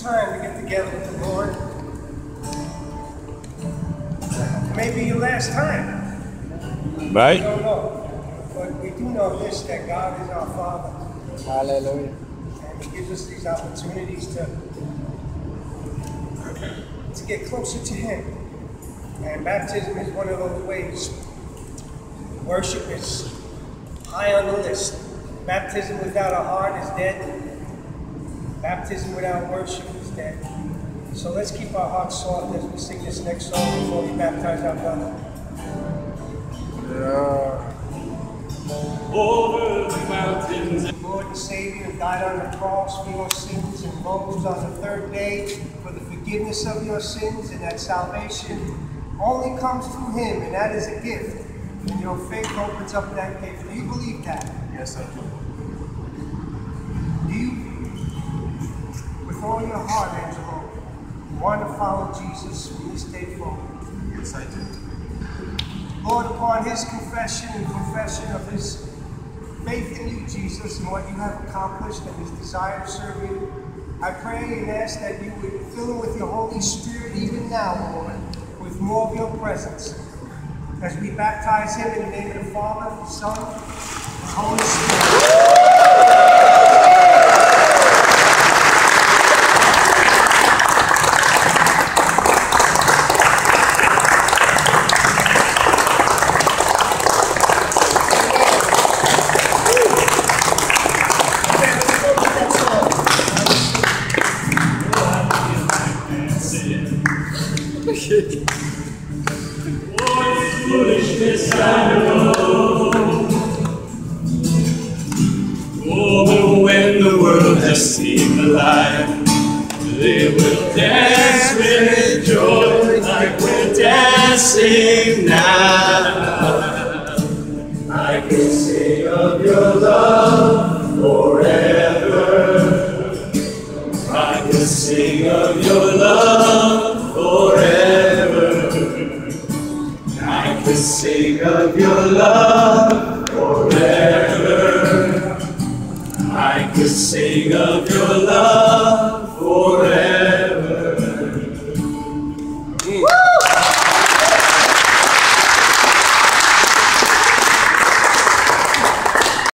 time to get together with the Lord. It may be your last time. Right? We don't know. But we do know this, that God is our Father. Hallelujah. And He gives us these opportunities to get closer to Him. And baptism is one of those ways. Worship is high on the list. Baptism without a heart is dead. Baptism without worship is dead. So let's keep our hearts soft as we sing this next song before we baptize our brother. Over the mountains. Lord and Savior died on the cross for your sins and rose on the third day for the forgiveness of your sins, and that salvation only comes through Him, and that is a gift. And your faith opens up that gift. Do you believe that? Yes, I do. Do you, with all your heart, Angelo, want to follow Jesus from this day forward? Yes, I do. Lord, upon his confession and confession of his faith in you, Jesus, and what you have accomplished and his desire to serve you, I pray and ask that you would fill him with your Holy Spirit even now, Lord, with more of your presence. As we baptize him in the name of the Father, the Son, and the Holy Spirit. Foolishness I know. Oh, when the world has seemed alive, they will dance with joy like we're dancing now. I can sing of your love forever. I can sing of your love forever. I can sing of your love forever. I can sing of your love.